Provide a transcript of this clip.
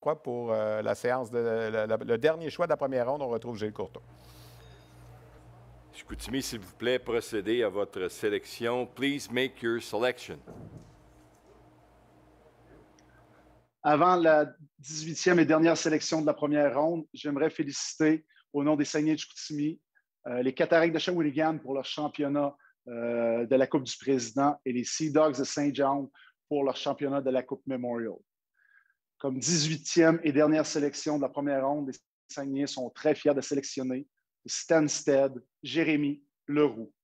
quoi, pour la séance, le dernier choix de la première ronde, on retrouve Gilles Courteau. Chicoutimi, s'il vous plaît, procédez à votre sélection. Please make your selection. Avant la 18e et dernière sélection de la première ronde, j'aimerais féliciter, au nom des Saguenay de Chicoutimi, les Cataractes de Shawinigan pour leur championnat de la Coupe du Président et les Sea Dogs de Saint John pour leur championnat de la Coupe Memorial. Comme 18e et dernière sélection de la première ronde, les Saguenayens sont très fiers de sélectionner Stansted, Jérémy Leroux,